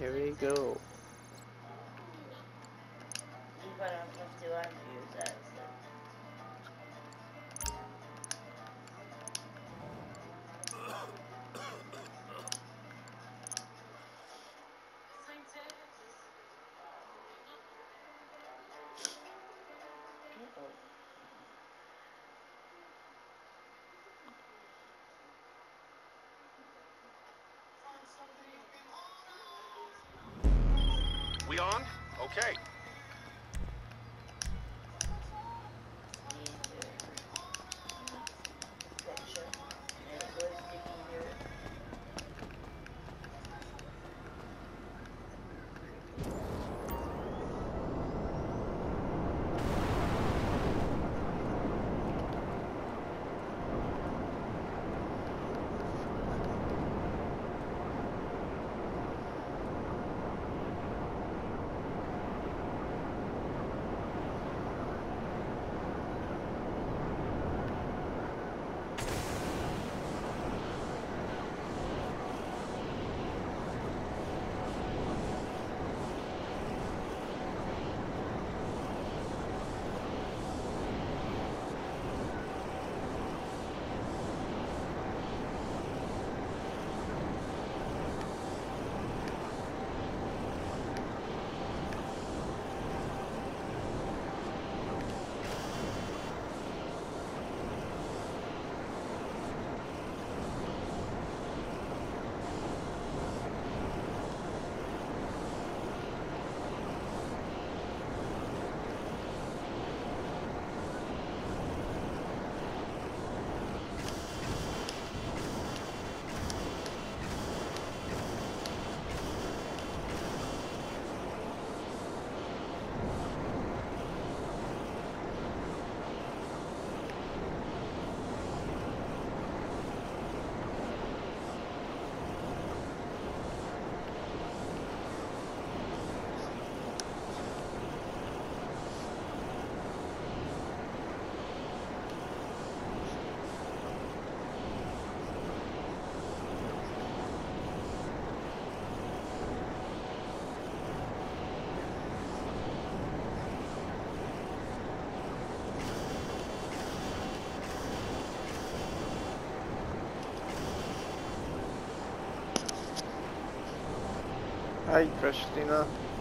Here we go. We on? Okay. Hi, Christina.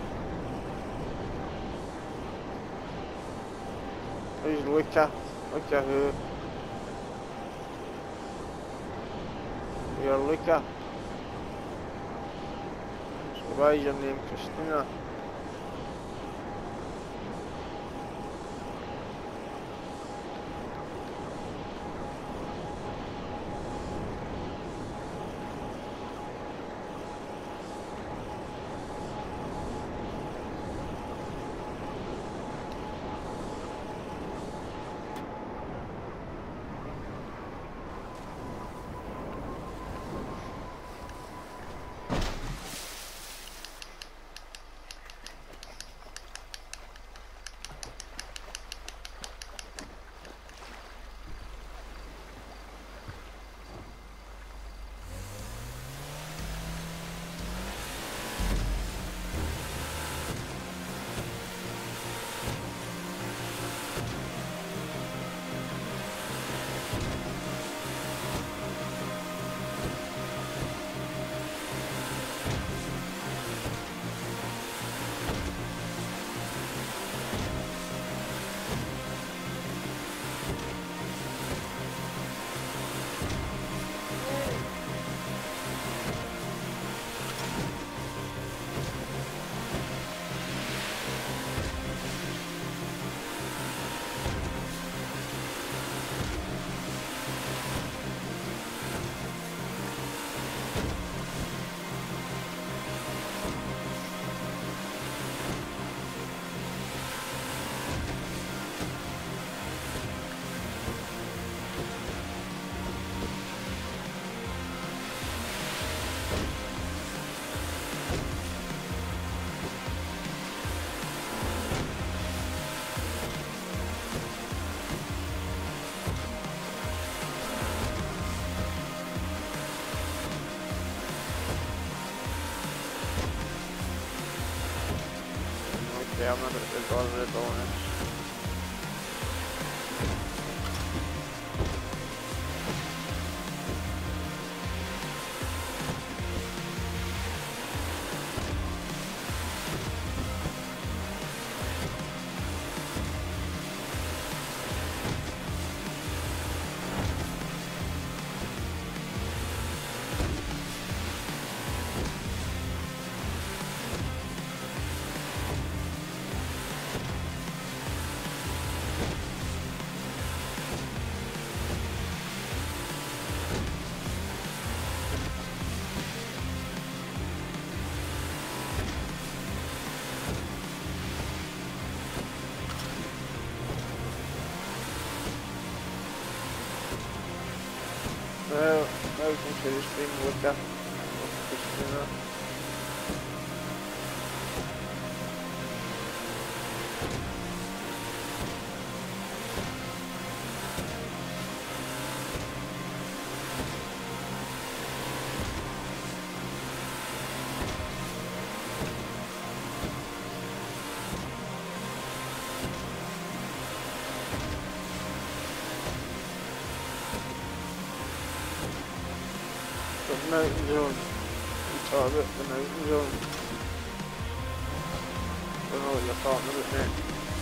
Who's Luca? Luca who? You're Luca. So why is your name Christina? I'm not going to bother with a bonus. Well, I can finish being looked at. Christina. The mountain zone. You talk about the mountain zone. I don't know what you're talking about now.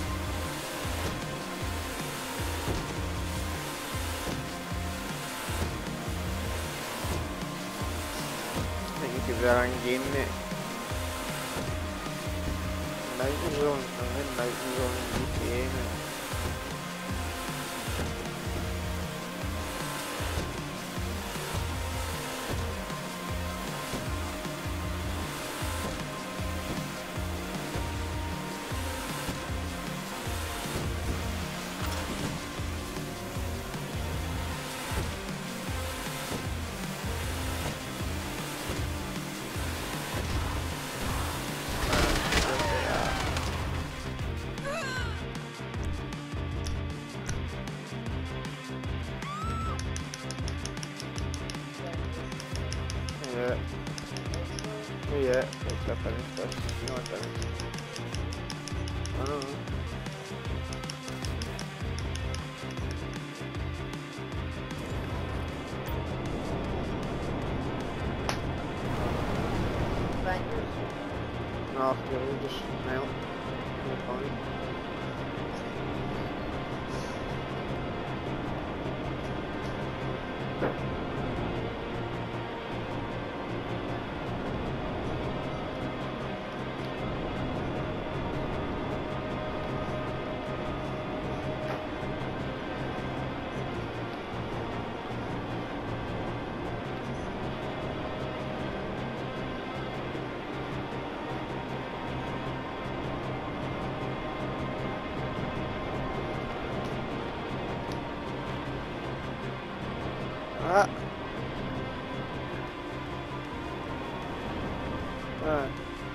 I think you could run game mate. Mountain zone. I'm in mountain zone in GTA mate. Yeah. Oh yeah, it's up and stuff. No, I don't. I don't know. No, you'll just melt. No point. Ah. Right.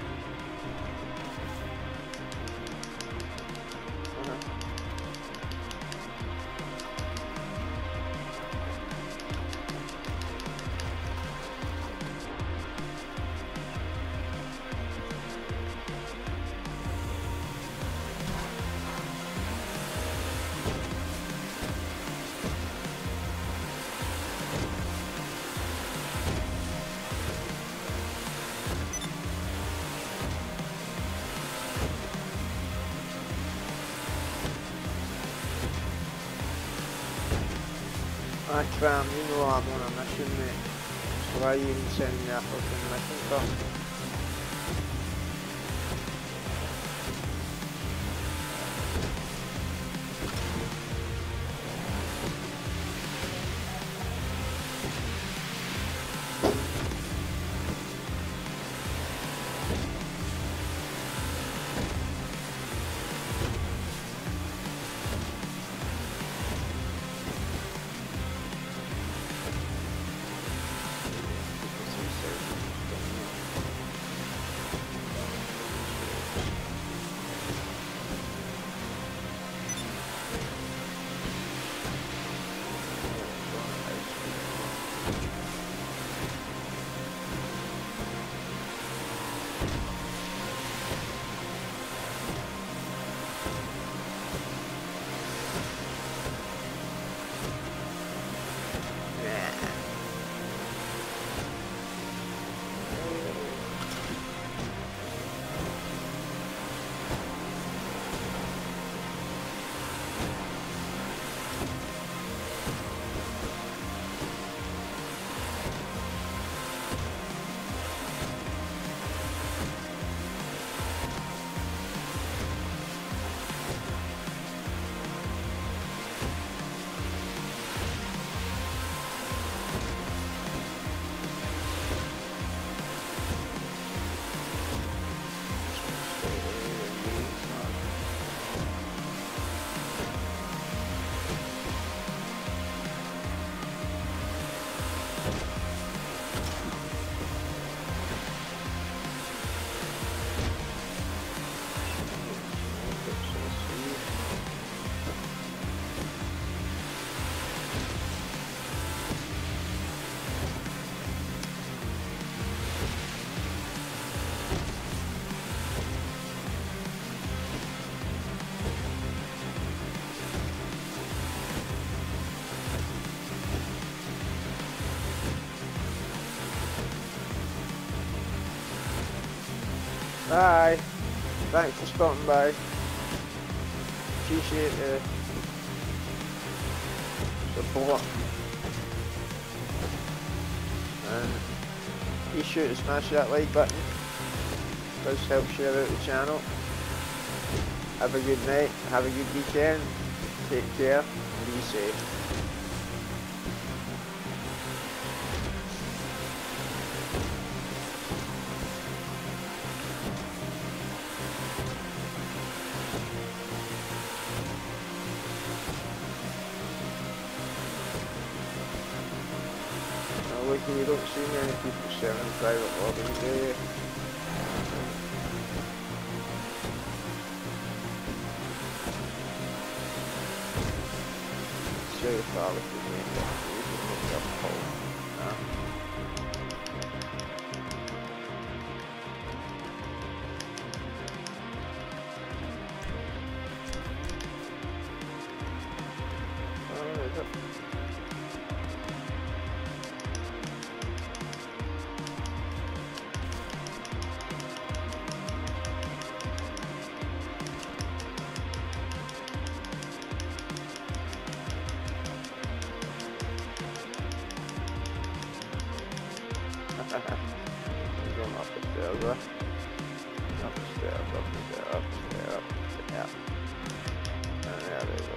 I cram, you know I'm on a mission, mate. So why you even send me a fucking mission for? Bye. Thanks for stopping by. Appreciate the support. And be sure to smash that like button. It does help share out the channel. Have a good night. Have a good weekend. Take care. Be safe. You don't see many people selling private lobbies, do you? So far we can make up a hole. Oh, is it? Going up the stairs, up the stairs, up the stairs, up the stairs, up the stairs. And there they go.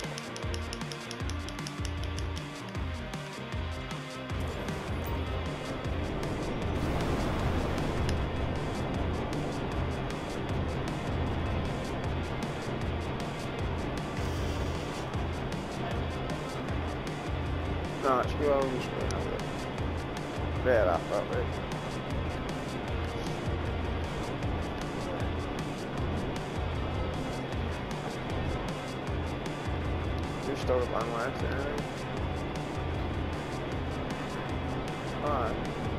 No, it's go on this way now. Better off that way. Just start a long way. Alright.